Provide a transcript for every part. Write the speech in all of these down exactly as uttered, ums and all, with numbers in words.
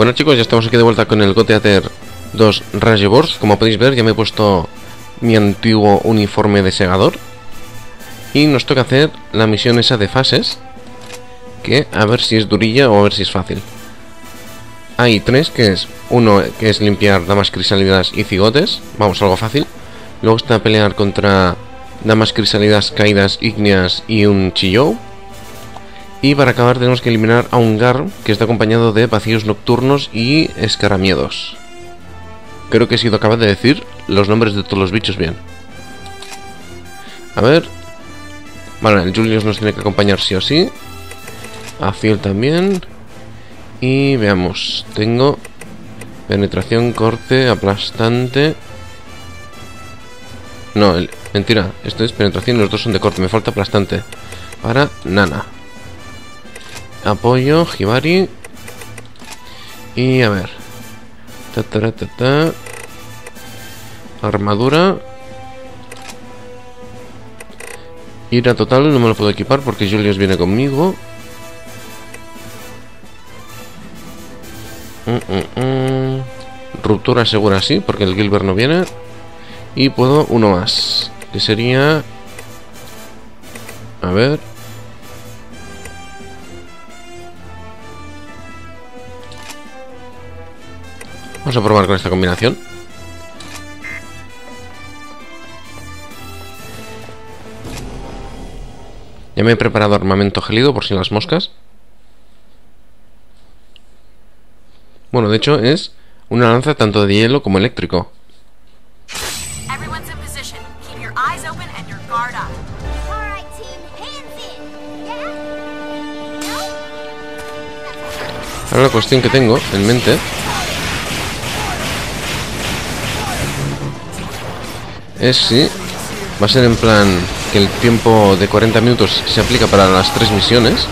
Bueno chicos, ya estamos aquí de vuelta con el God Eater dos Rage Burst. Como podéis ver, ya me he puesto mi antiguo uniforme de segador. Y nos toca hacer la misión esa de fases, que a ver si es durilla o a ver si es fácil. Hay tres, que es uno que es limpiar damas crisálidas y cigotes. Vamos, algo fácil. Luego está pelear contra damas crisálidas caídas ígneas y un chillou. Y para acabar tenemos que eliminar a un Gar, que está acompañado de vacíos nocturnos y escaramiedos. Creo que he sido capaz de decir los nombres de todos los bichos bien. A ver. Vale, el Julius nos tiene que acompañar sí o sí. A Fiel también. Y veamos. Tengo penetración, corte, aplastante. No, el, mentira. Esto es penetración y los dos son de corte. Me falta aplastante para Nana. Apoyo, Hibari. Y a ver. Ta, ta, ta, ta. Armadura. Ira total, no me lo puedo equipar porque Julius viene conmigo. Mm, mm, mm. Ruptura segura sí, porque el Gilbert no viene. Y puedo uno más, que sería... A ver... Vamos a probar con esta combinación. Ya me he preparado armamento gélido por si las moscas. Bueno, de hecho es una lanza tanto de hielo como eléctrico. Ahora la cuestión que tengo en mente es si va a ser en plan que el tiempo de cuarenta minutos se aplica para las tres misiones,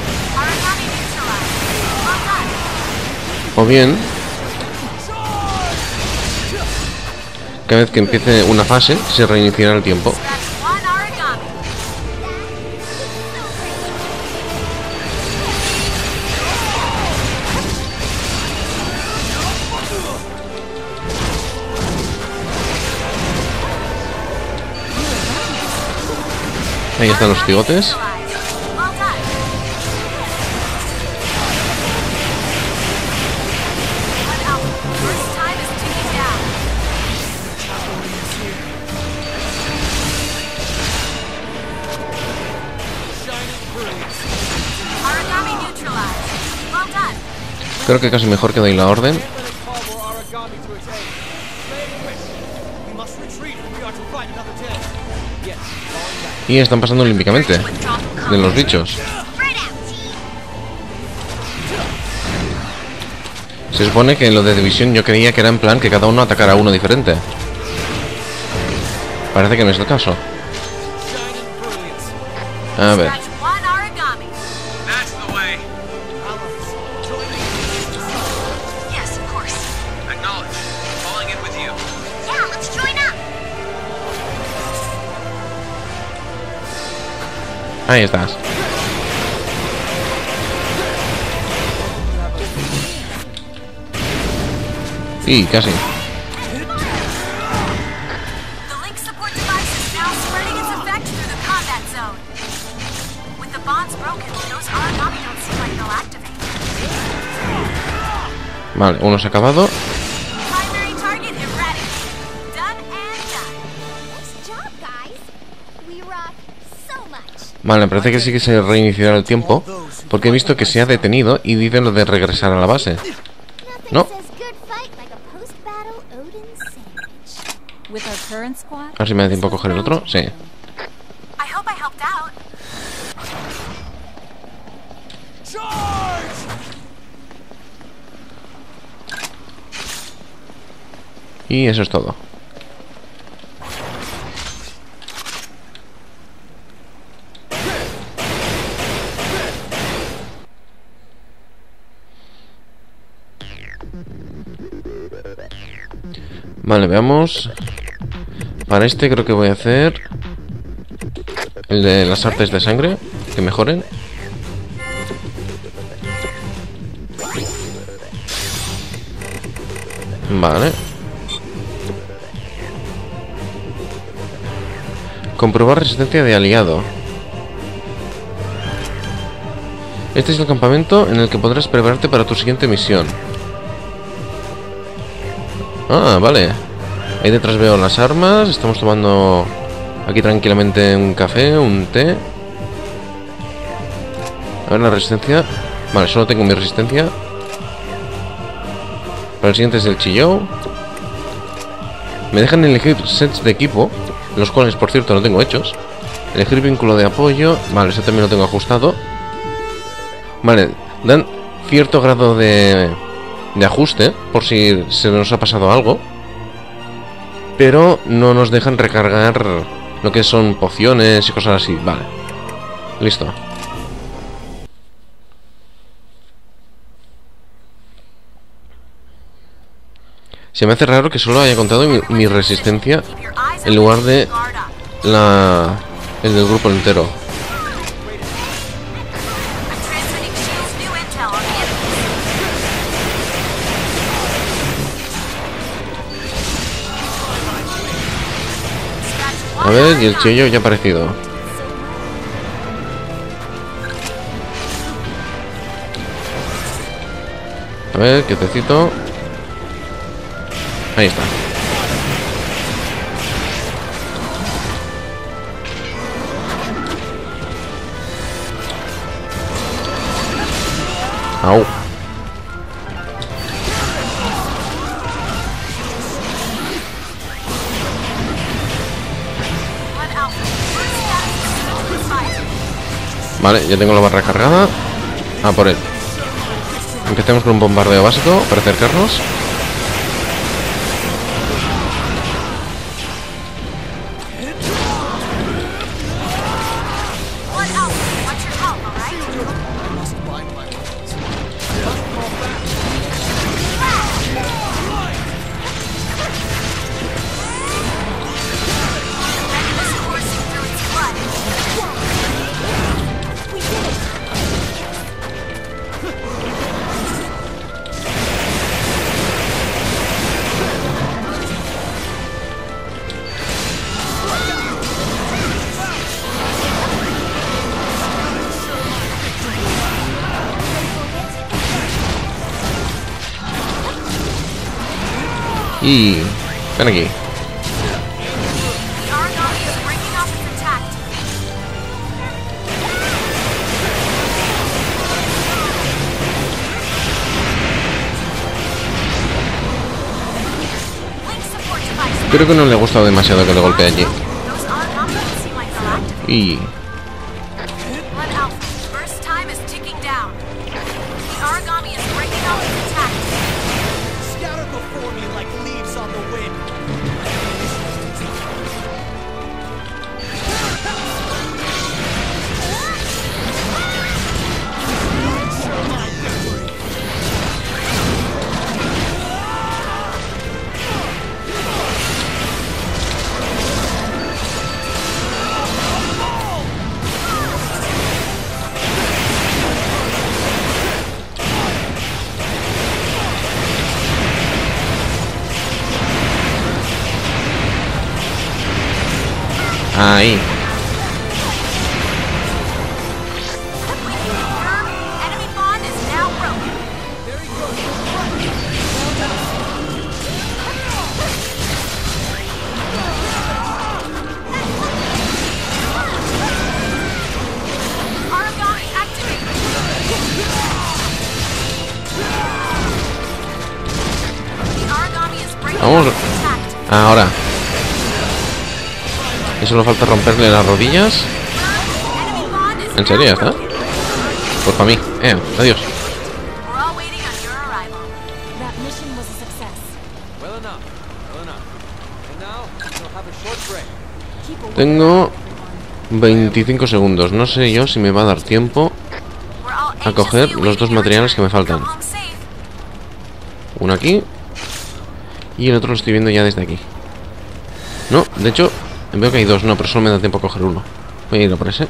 o bien cada vez que empiece una fase se reiniciará el tiempo. Ahí están los cigotes. Creo que casi mejor que doy la orden. Y están pasando olímpicamente de los bichos. Se supone que en lo de división yo creía que era en plan que cada uno atacara a uno diferente. Parece que no es el caso. A ver. Ahí estás. Y casi. Vale, uno se ha acabado. Vale, me parece que sí que se reiniciará el tiempo, porque he visto que se ha detenido y dice lo de regresar a la base. ¿No? A ver si me da tiempo a coger el otro. Sí. Y eso es todo. Vale, veamos. Para este creo que voy a hacer el de las artes de sangre, que mejoren. Vale. Comprobar resistencia de aliado. Este es el campamento en el que podrás prepararte para tu siguiente misión. Ah, vale. Ahí detrás veo las armas. Estamos tomando aquí tranquilamente un café, un té. A ver la resistencia. Vale, solo tengo mi resistencia. Para el siguiente es el chillou. Me dejan elegir sets de equipo, los cuales por cierto no tengo hechos. Elegir vínculo de apoyo. Vale, eso también lo tengo ajustado. Vale, dan cierto grado de, de ajuste por si se nos ha pasado algo, pero no nos dejan recargar lo que son pociones y cosas así. Vale, listo. Se me hace raro que solo haya contado mi, mi resistencia en lugar de la el del grupo entero. A ver, y el chillo ya ha aparecido. A ver, quietecito. Ahí está. Au. Vale, ya tengo la barra cargada. A por él. Empecemos con un bombardeo básico para acercarnos. Y... ven aquí. Creo que no le ha gustado demasiado que le golpee allí. Y... ahí. Vamos. Ahora. Y solo falta romperle las rodillas. ¿En serio ya está? Pues para mí. Eh, adiós. Tengo veinticinco segundos. No sé yo si me va a dar tiempo a coger los dos materiales que me faltan. Uno aquí y el otro lo estoy viendo ya desde aquí. No, de hecho veo que hay dos, no, pero solo me da tiempo a coger uno. Voy a ir a por ese.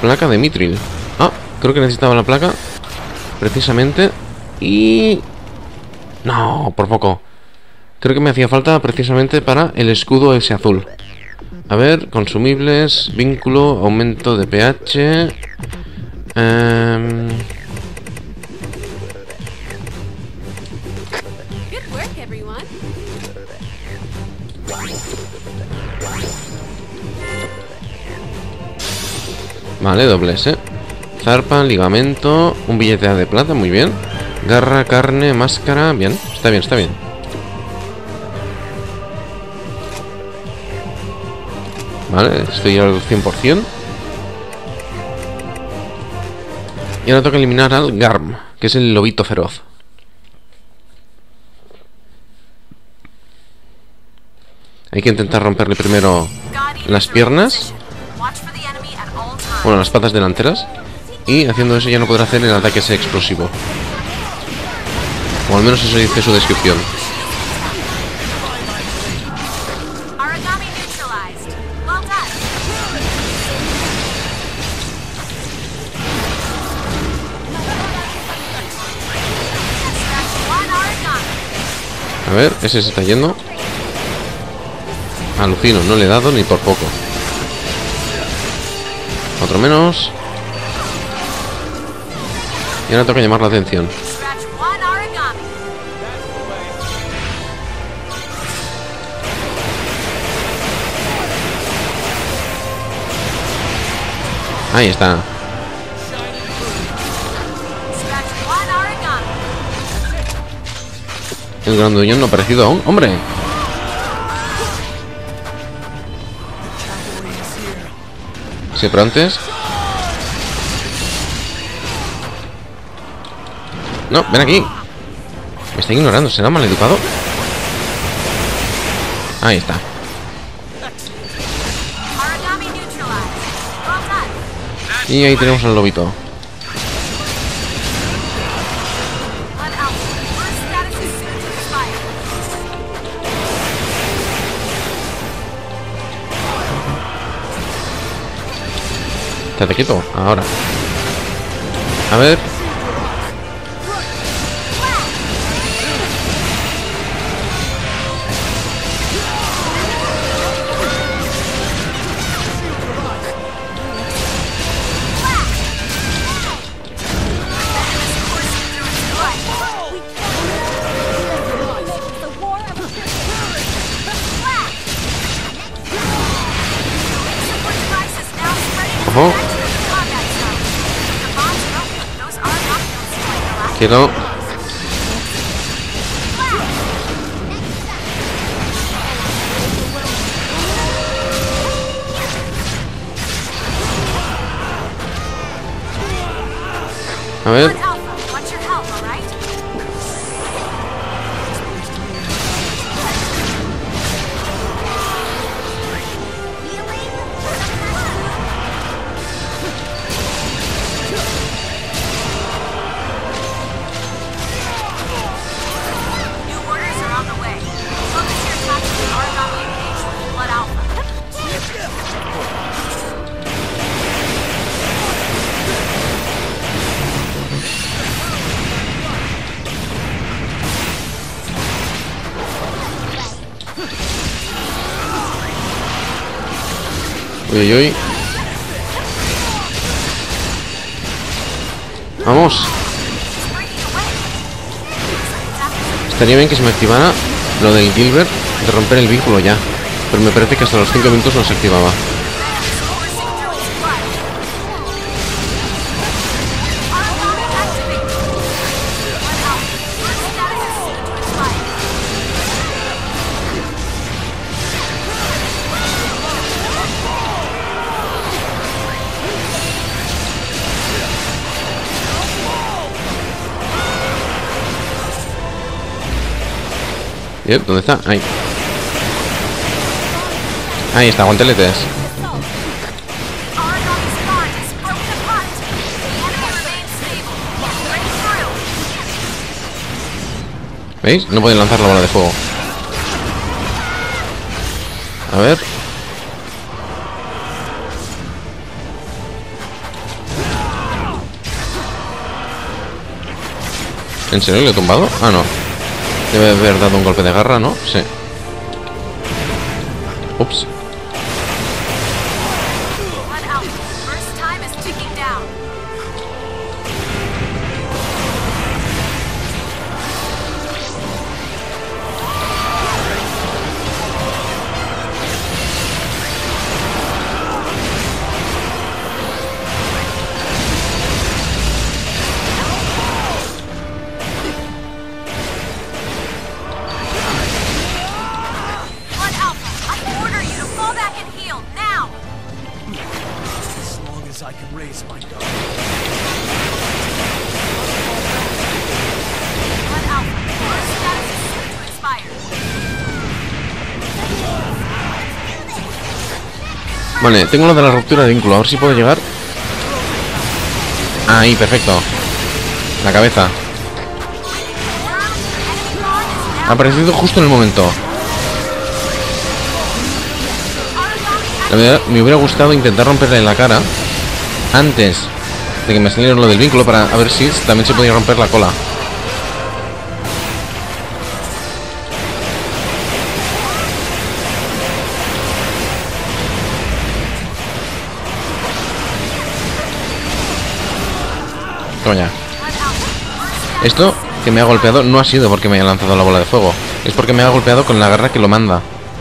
Placa de Mithril. Ah, creo que necesitaba la placa precisamente. Y... no, por poco. Creo que me hacía falta precisamente para el escudo ese azul. A ver, consumibles, vínculo, aumento de pH. Eh... Vale, doble S. Zarpa, ligamento, un billete de plata, muy bien. Garra, carne, máscara, bien, está bien, está bien. Vale, estoy al cien por cien. Y ahora toca eliminar al Garm, que es el lobito feroz. Hay que intentar romperle primero las piernas. Bueno, las patas delanteras. Y haciendo eso ya no podrá hacer el ataque ese explosivo. O al menos eso dice su descripción. A ver, ese se está yendo. Alucino, no le he dado ni por poco. Otro menos. Y ahora toca llamar la atención. Ahí está. El grandullón no ha aparecido aún. ¡Hombre! Sí, pero antes... no, ven aquí. Me está ignorando, ¿será mal educado? Ahí está. Y ahí tenemos al lobito. Estate quieto, ahora. A ver. Ojo. Quiero. A ver. Uy, uy, uy. Vamos. Estaría bien que se me activara lo del Gilbert de romper el vínculo ya. Pero me parece que hasta los cinco minutos no se activaba. Bien, ¿dónde está? Ahí. Ahí está, guanteletes. ¿Veis? No pueden lanzar la bola de fuego. A ver. ¿En serio le he tumbado? Ah, no. Debe haber dado un golpe de garra, ¿no? Sí. Ups. Vale, tengo lo de la ruptura de vínculo. A ver si puedo llegar. Ahí, perfecto. La cabeza. Ha aparecido justo en el momento. La verdad, me hubiera gustado intentar romperle la cara antes de que me saliera lo del vínculo, para a ver si también se podía romper la cola. Coña. Esto que me ha golpeado no ha sido porque me haya lanzado la bola de fuego. Es porque me ha golpeado con la garra que lo manda.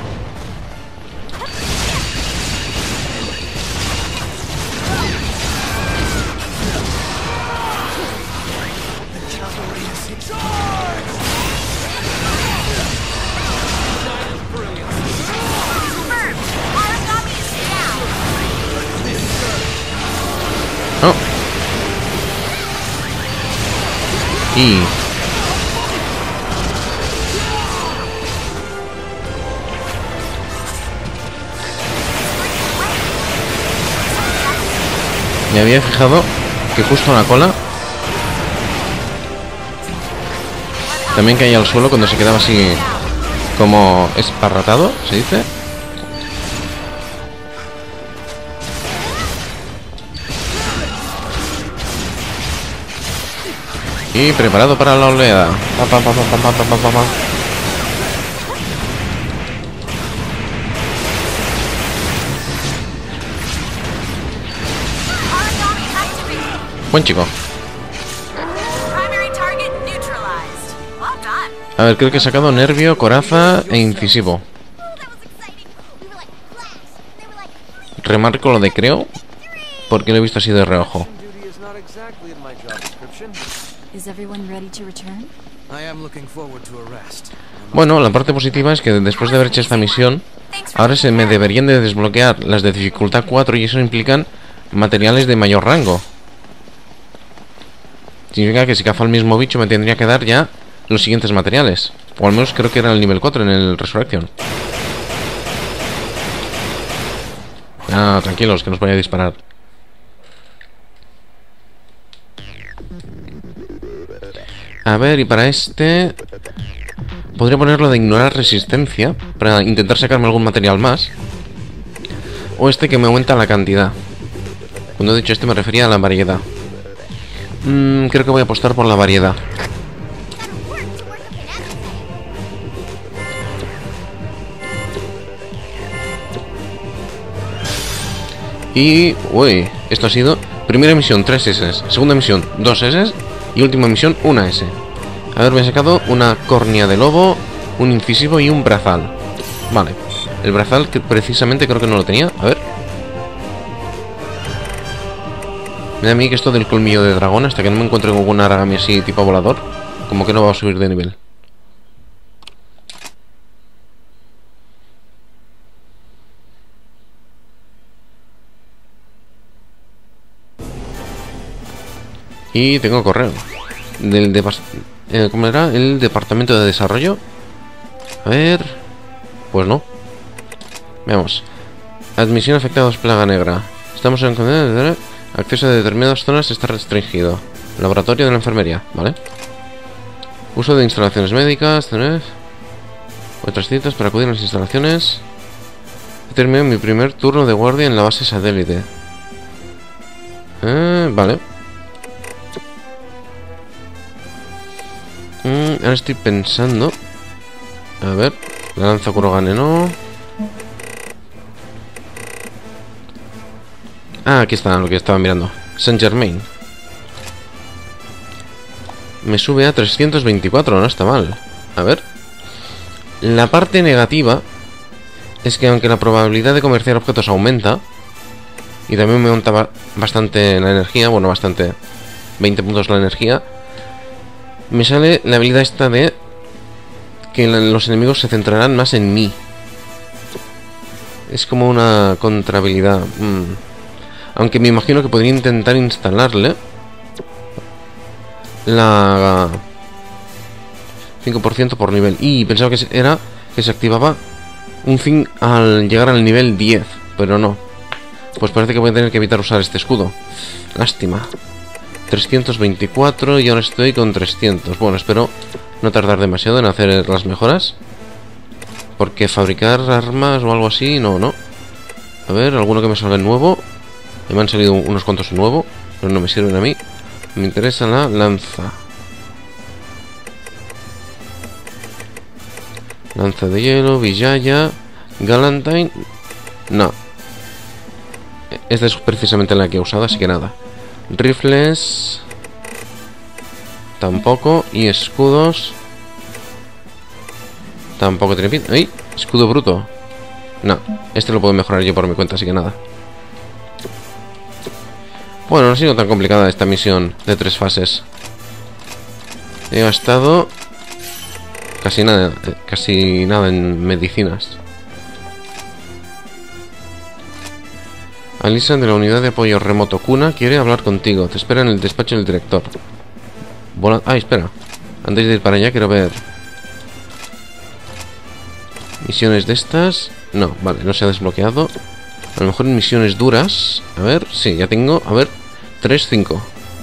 Oh. Y... me había fijado que justo en la cola también caía al suelo cuando se quedaba así como esparratado, se dice. Y preparado para la oleada. Pa, pa, pa, pa, pa, pa, pa, pa. Buen chico. A ver, creo que he sacado nervio, coraza e incisivo. Remarco lo de creo, porque lo he visto así de reojo. Bueno, la parte positiva es que después de haber hecho esta misión, ahora se me deberían de desbloquear las de dificultad cuatro, y eso implican materiales de mayor rango. Significa que si cazo al mismo bicho me tendría que dar ya los siguientes materiales. O al menos creo que era el nivel cuatro en el Resurrection. Ah, tranquilos, que nos vaya a disparar. A ver, y para este... podría ponerlo de ignorar resistencia para intentar sacarme algún material más. O este que me aumenta la cantidad. Cuando he dicho este me refería a la variedad. Mm, creo que voy a apostar por la variedad. Y... uy, esto ha sido... primera misión, tres S. Segunda misión, dos S. Y última misión, una S. A ver, me he sacado una córnea de lobo, un incisivo y un brazal. Vale. El brazal que precisamente creo que no lo tenía. A ver. Me da a mí que esto del colmillo de dragón, hasta que no me encuentre con un Aragami así tipo volador, como que no va a subir de nivel. Y tengo correo del de, eh, ¿cómo era? El departamento de desarrollo. A ver. Pues no. Veamos. Admisión afectados plaga negra. Estamos en acceso a determinadas zonas está restringido. Laboratorio de la enfermería, ¿vale? Uso de instalaciones médicas. Otras citas para acudir a las instalaciones. He terminado mi primer turno de guardia en la base satélite. Eh, vale. ahora estoy pensando. A ver, la lanza Kurogane no. Ah, aquí está lo que estaba mirando. Saint Germain. Me sube a trescientos veinticuatro, no está mal. A ver. La parte negativa es que aunque la probabilidad de comerciar objetos aumenta, y también me aumenta bastante la energía, bueno, bastante, veinte puntos la energía, me sale la habilidad esta de que los enemigos se centrarán más en mí. Es como una contrahabilidad. Mm. Aunque me imagino que podría intentar instalarle la cinco por ciento por nivel. Y pensaba que era que se activaba un fin al llegar al nivel diez, pero no. Pues parece que voy a tener que evitar usar este escudo. Lástima. trescientos veinticuatro y ahora estoy con trescientos. Bueno, espero no tardar demasiado en hacer las mejoras, porque fabricar armas o algo así, no, no. A ver, alguno que me salga nuevo. Me han salido unos cuantos nuevos, pero no me sirven a mí. Me interesa la lanza. Lanza de hielo, Vijaya, Galantine. No. Esta es precisamente la que he usado, así que nada. Rifles. Tampoco. Y escudos. Tampoco tiene pinta. ¡Ay! Escudo bruto. No. Este lo puedo mejorar yo por mi cuenta, así que nada. Bueno, no ha sido tan complicada esta misión de tres fases. He gastado casi nada, casi nada en medicinas. Alisa de la unidad de apoyo remoto Kuna quiere hablar contigo. Te espera en el despacho del director. Vola... Ah, espera. Antes de ir para allá quiero ver misiones de estas. No, vale, no se ha desbloqueado. A lo mejor en misiones duras. A ver, sí, ya tengo. A ver, tres, cinco.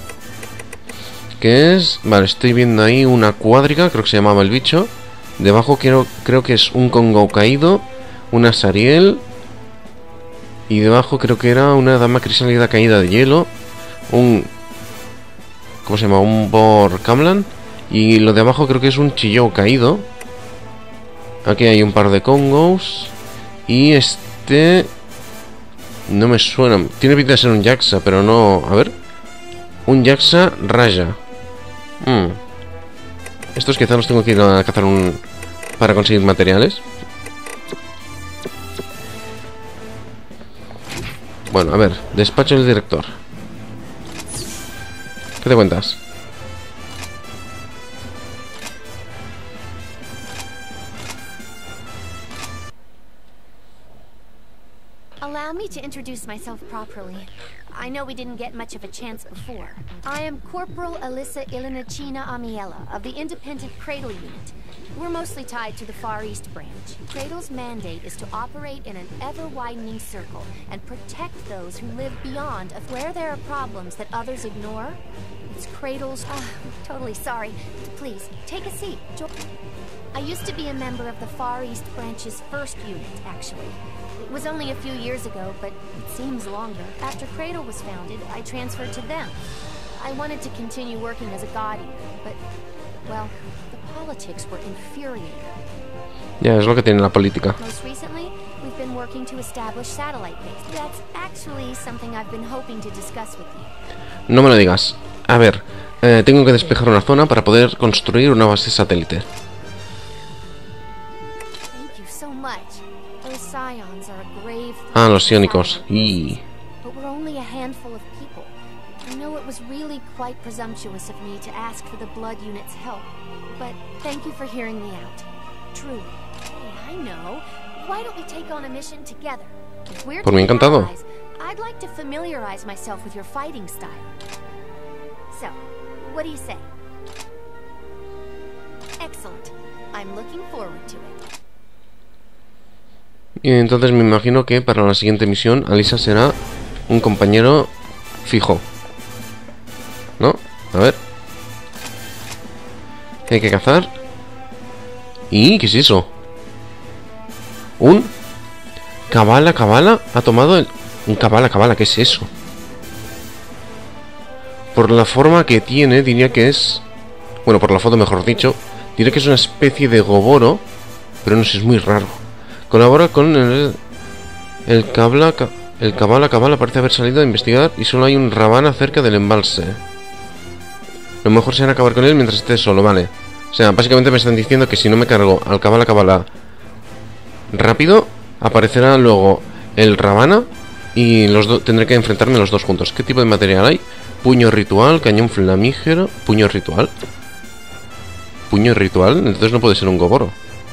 ¿Qué es? Vale, estoy viendo ahí una cuádriga, creo que se llamaba el bicho. Debajo creo, creo que es un Congo caído, una Sariel. Y debajo creo que era una dama crisálida caída de hielo. Un... ¿Cómo se llama? Un Bor Kamlan. Y lo de abajo creo que es un Chillou caído. Aquí hay un par de Congos. Y este... No me suena. Tiene pinta de ser un Jaxa, pero no... A ver. Un Jaxa Raya. Hmm. Estos quizás los tengo que ir a cazar un... para conseguir materiales. Bueno, a ver. Despacho del director. ¿Qué te cuentas? Allow me to introduce myself properly. I know we didn't get much of a chance before. I am Corporal Alyssa Ilinachina Amiela of the Independent Cradle Unit. We're mostly tied to the Far East branch. Cradle's mandate is to operate in an ever-widening circle and protect those who live beyond of where there are problems that others ignore. It's Cradle's... Uh, totally sorry. Please, take a seat. Jo I used to be a member of the Far East branch's first unit, actually. It was only a few years ago, but it seems longer. After Cradle was founded, I transferred to them. I wanted to continue working as a god eater, but, well, the politics were infuriating. Ya, es lo que tiene la política. Most recently, we've been working to establish satellite base. That's actually something I've been hoping to discuss with you. No me lo digas. A ver, eh, tengo que despejar una zona para poder construir una base satélite. Thank you so much. Those scions are a grave Ah, los psiónicos. Y... But we're only a handful of people. I know it was really quite presumptuous of me to ask for the Blood Unit's help, but thank you for hearing me out. True. Hey, I know. Why don't we take on a mission together? If we're Por mí encantado. allies, I'd like to familiarize myself with your fighting style. So, what do you say? Excellent. I'm looking forward to it. Y entonces me imagino que para la siguiente misión Alisa será un compañero fijo, ¿no? A ver. ¿Qué hay que cazar? ¿Y qué es eso? ¿Un? ¿Cabala, cabala? ¿Ha tomado el...? Un cabala, cabala, ¿qué es eso? Por la forma que tiene, diría que es... Bueno, por la foto mejor dicho, Diré que es una especie de goboro, pero no sé, es muy raro. Colabora con el... El Cabala... El Cabala Cabala parece haber salido a investigar y solo hay un Ravana cerca del embalse. Lo mejor será acabar con él mientras esté solo, vale. O sea, básicamente me están diciendo que si no me cargo al Cabala Cabala rápido, aparecerá luego el Ravana y los dos tendré que enfrentarme los dos juntos. ¿Qué tipo de material hay? Puño ritual, cañón flamígero. Puño ritual. Puño ritual, entonces no puede ser un goboro.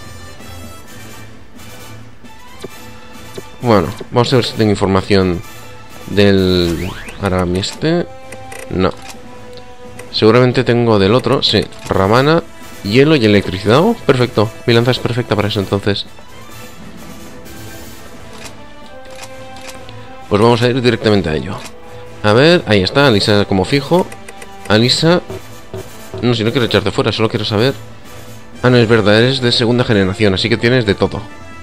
Bueno, vamos a ver si tengo información del Aragami este. No. Seguramente tengo del otro, sí. Ravana, hielo y electricidad. Oh, perfecto. Mi lanza es perfecta para eso entonces. Pues vamos a ir directamente a ello. A ver, ahí está, Alisa como fijo. Alisa... No, si no quiero echarte fuera, solo quiero saber... Ah, no, es verdad, eres de segunda generación, así que tienes de todo.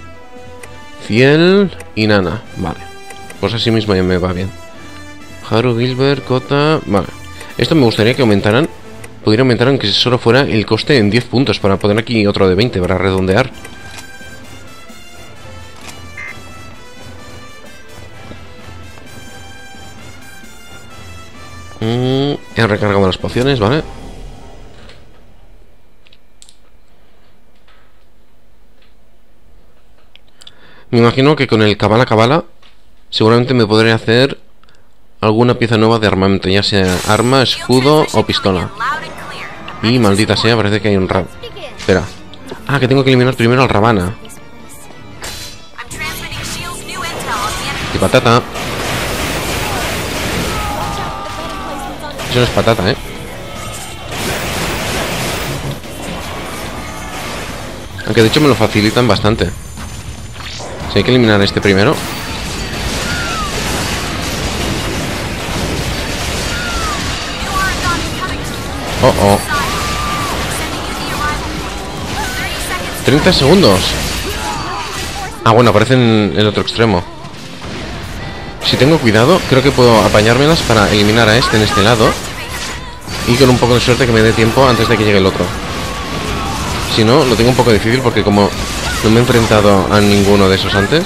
Fiel y Nana, vale. Pues así mismo ya me va bien. Haru, Gilbert, Kota... Vale. Esto me gustaría que aumentaran... Pudiera aumentar aunque solo fuera el coste en diez puntos, para poner aquí otro de veinte, para redondear. Mm, he recargado las pociones, ¿vale? Me imagino que con el Cabala Cabala seguramente me podré hacer alguna pieza nueva de armamento, ya sea arma, escudo o pistola. Y maldita sea, parece que hay un rab... Espera. Ah, que tengo que eliminar primero al Ravana. Y patata. Eso no es patata, ¿eh? Aunque de hecho me lo facilitan bastante. Si hay que eliminar este primero. Oh, oh. treinta segundos. Ah, bueno, aparece en el otro extremo. Si tengo cuidado, creo que puedo apañármelas para eliminar a este en este lado. Y con un poco de suerte que me dé tiempo antes de que llegue el otro. Si no, lo tengo un poco difícil porque como no me he enfrentado a ninguno de esos antes.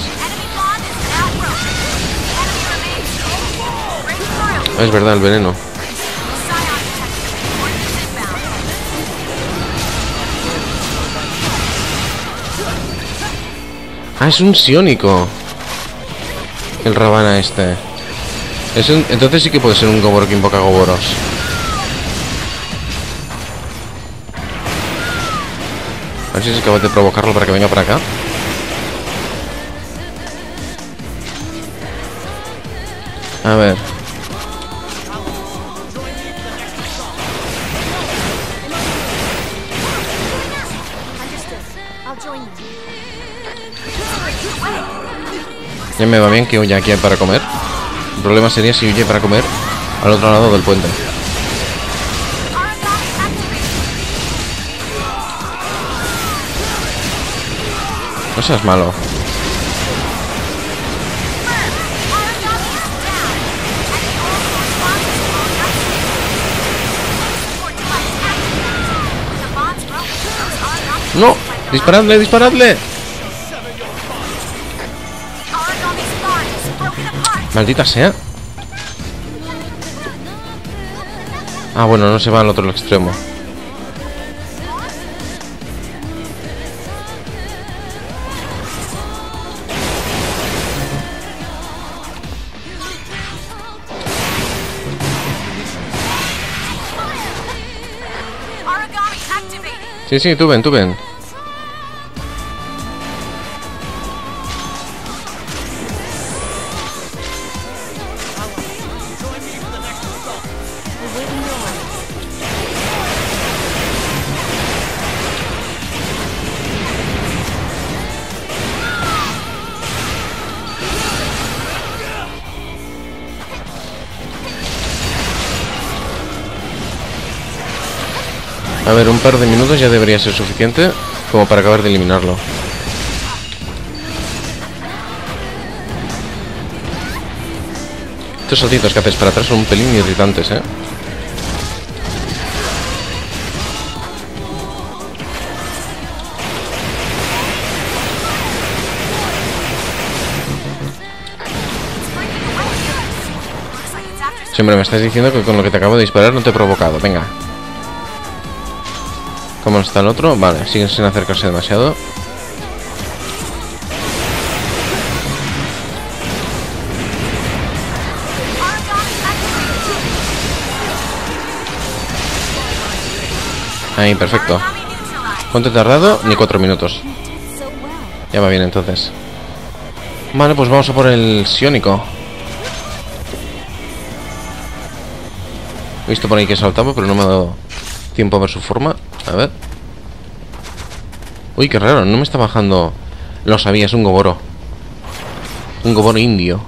Ah, es verdad, el veneno. Ah, es un psiónico. El Ravana este. Es un... Entonces sí que puede ser un goboro que invoca goboros. A ver si es capaz de provocarlo para que venga para acá. A ver. Ya me va bien que huya aquí para comer. El problema sería si huye para comer al otro lado del puente. No seas malo. ¡No! ¡Disparadle, disparadle! Maldita sea. Ah, bueno, no se va al otro extremo. Sí, sí, tú ven, tú ven. A ver, un par de minutos ya debería ser suficiente como para acabar de eliminarlo. Estos saltitos que haces para atrás son un pelín irritantes, ¿eh? Siempre me estás diciendo que con lo que te acabo de disparar no te he provocado. Venga. ¿Cómo está el otro? Vale, siguen sin acercarse demasiado. Ahí, perfecto. ¿Cuánto he tardado? Ni cuatro minutos. Ya va bien entonces. Vale, pues vamos a por el psiónico. He visto por ahí que saltaba, pero no me ha dado tiempo a ver su forma. A ver. Uy, qué raro, no me está bajando. Lo sabía, es un goboro. Un goboro indio.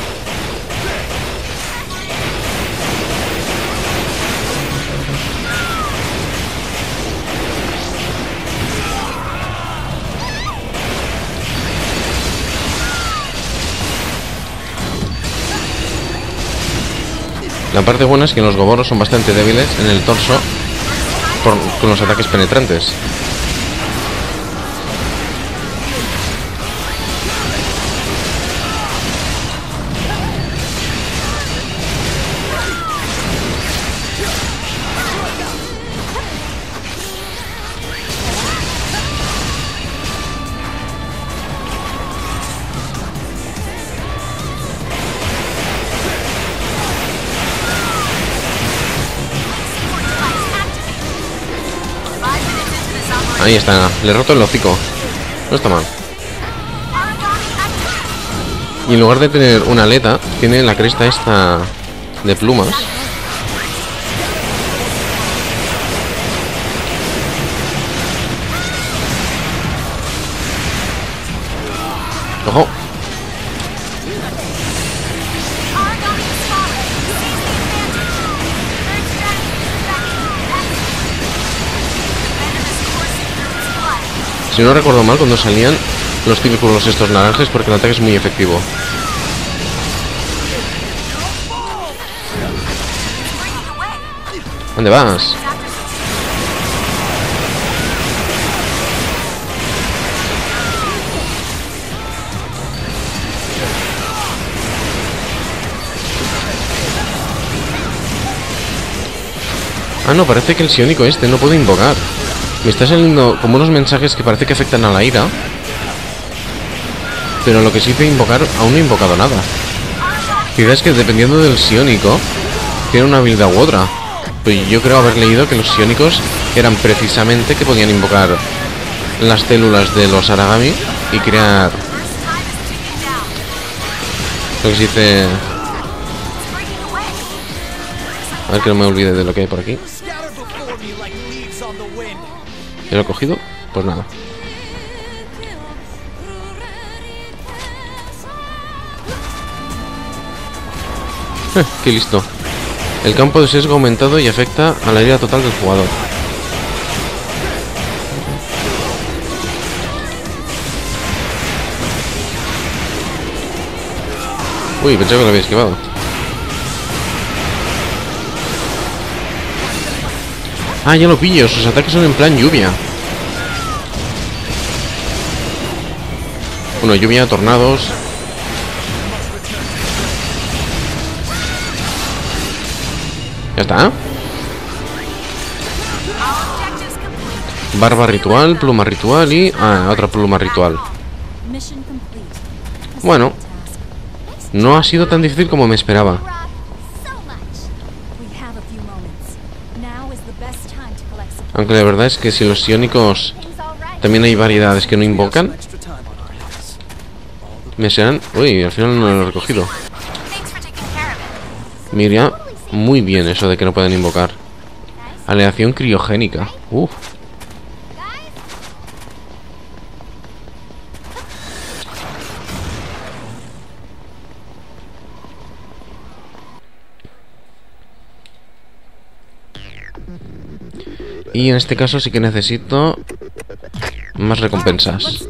La parte buena es que los goboros son bastante débiles en el torso por, con los ataques penetrantes. Ahí está, le he roto el hocico. No está mal. Y en lugar de tener una aleta, tiene la cresta esta de plumas. ¡Ojo! Si no recuerdo mal, cuando salían los típicos estos naranjes, porque el ataque es muy efectivo. ¿Dónde vas? Ah, no, parece que el psiónico este no puede invocar. Me está saliendo como unos mensajes que parece que afectan a la ira. Pero lo que sí puede invocar, aún no he invocado nada. Quizás que dependiendo del psiónico, tiene una habilidad u otra. Pues yo creo haber leído que los psiónicos eran precisamente que podían invocar las células de los Aragami y crear lo que se dice... A ver que no me olvide de lo que hay por aquí. ¿Ya lo he cogido? Pues nada. Eh, ¡Qué listo! El campo de sesgo ha aumentado y afecta a la ira total del jugador. Uy, pensaba que lo había esquivado. Ah, ya lo pillo, sus ataques son en plan lluvia. Bueno, lluvia, tornados. Ya está. Barba ritual, pluma ritual y... Ah, otra pluma ritual. Bueno, no ha sido tan difícil como me esperaba. Aunque la verdad es que si los psiónicos también hay variedades que no invocan, me serán... Uy, al final no lo he recogido. Mira, muy bien eso de que no pueden invocar. Aleación criogénica. Uf. Y en este caso sí que necesito más recompensas.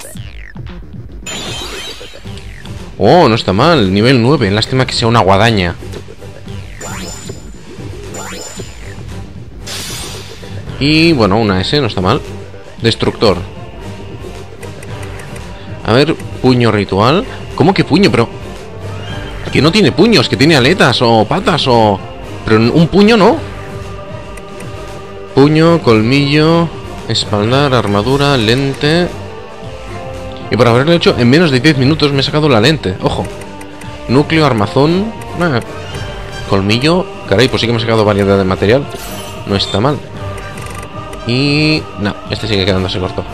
Oh, no está mal, nivel nueve. Lástima que sea una guadaña. Y bueno, una S, no está mal. Destructor. A ver, puño ritual. ¿Cómo que puño? Pero... Que no tiene puños, que tiene aletas o patas o... Pero un puño no. Puño, colmillo, espaldar, armadura, lente. Y por haberlo hecho en menos de diez minutos me he sacado la lente. Ojo. Núcleo, armazón, ah, colmillo. Caray, pues sí que me he sacado variedad de material. No está mal. Y... no, este sigue quedándose corto.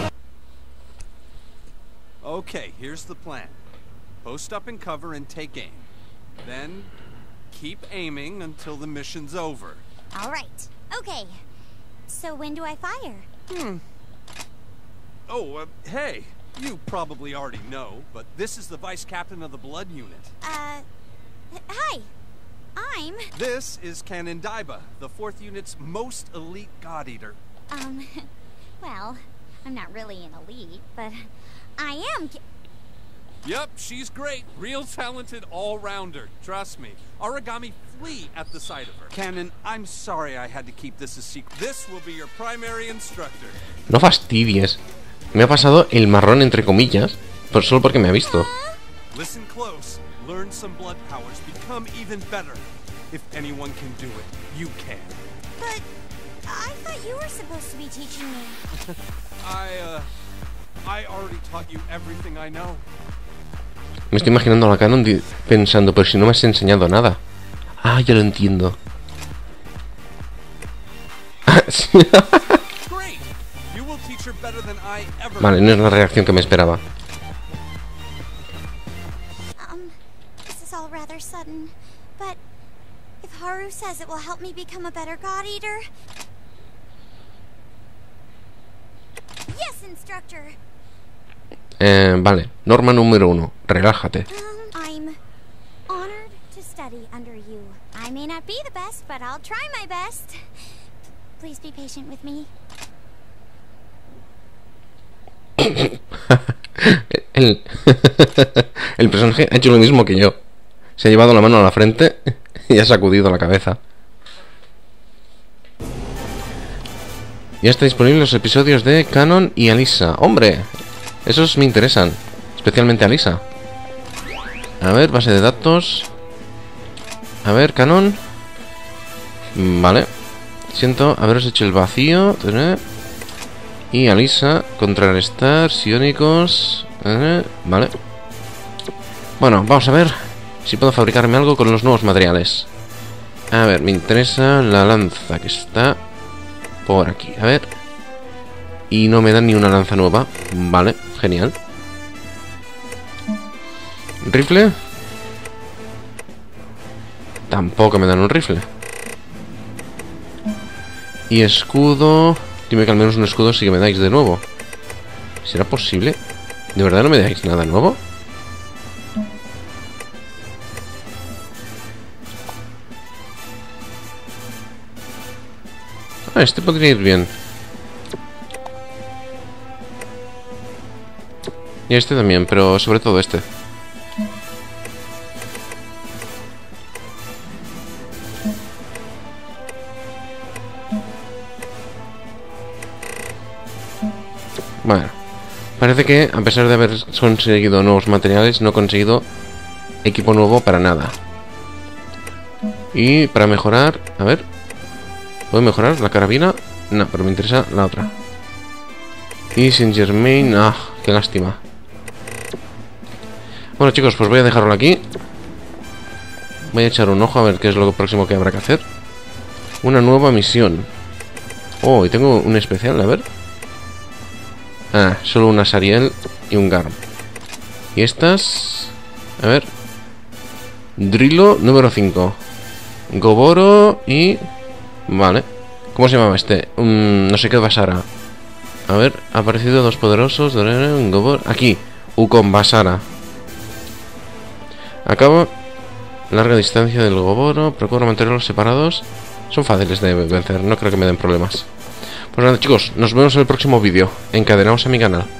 Okay, here's the plan. Post up in cover and take aim. Then keep aiming until the mission's over. All right. Okay. So when do I fire? Hmm. Oh, uh, hey. You probably already know, but this is the vice captain of the blood unit. Uh, hi. I'm... This is Canon Daiba, the fourth unit's most elite god eater. Um, well, I'm not really an elite, but I am... Yep, she's great. Real talented all-rounder. Trust me. Origami flee at the sight of her. Canon, I'm sorry I had to keep this a secret. This will be your primary instructor. No fastidies. Me ha pasado el marrón entre comillas, pero solo porque me ha visto. Listen close. Learn some blood powers. Become even better. If anyone can do it, you can. But I thought you were supposed to be teaching me. I, uh... I already taught you everything I know. Me estoy imaginando a la Canon pensando, pero si no me has enseñado nada. Ah, ya lo entiendo. Vale, no es la reacción que me esperaba. Um, this is all rather sudden, but if Haru says it will help me become a better god eater. Yes, instructor. Eh, vale, norma número uno. Relájate. Um, I'm honored to study under you. I may not be the best, but I'll try my best. Please be patient with me. el, el personaje ha hecho lo mismo que yo. Se ha llevado la mano a la frente y ha sacudido la cabeza. Ya está disponible los episodios de Canon y Alisa. ¡Hombre! Esos me interesan. Especialmente Alisa. A ver, base de datos. A ver, Canon. Vale. Siento haberos hecho el vacío. Y Alisa, contrarrestar, psiónicos. Vale. Bueno, vamos a ver si puedo fabricarme algo con los nuevos materiales. A ver, me interesa la lanza que está por aquí. A ver. Y no me dan ni una lanza nueva. Vale, genial. ¿Rifle? Tampoco me dan un rifle. Y escudo. Dime que al menos un escudo sí que me dais de nuevo. ¿Será posible? ¿De verdad no me dais nada nuevo? Ah, este podría ir bien. Y este también, pero sobre todo este. Bueno, parece que a pesar de haber conseguido nuevos materiales, no he conseguido equipo nuevo para nada. Y para mejorar, a ver, ¿puedo mejorar la carabina? No, pero me interesa la otra. Y Saint Germain, ah, qué lástima. Bueno chicos, pues voy a dejarlo aquí. Voy a echar un ojo a ver qué es lo próximo que habrá que hacer. Una nueva misión. Oh, y tengo un especial, a ver. Ah, solo una Sariel y un Garm. Y estas... A ver. Drilo número cinco. Goboro y... Vale. ¿Cómo se llamaba este? Um, no sé qué Basara. A ver, ha aparecido dos poderosos. Goboro. Aquí. Ukon Basara. Acabo. Larga distancia del Goboro. Procuro mantenerlos separados. Son fáciles de vencer. No creo que me den problemas. Pues nada chicos, nos vemos en el próximo vídeo. Encadenaos a mi canal.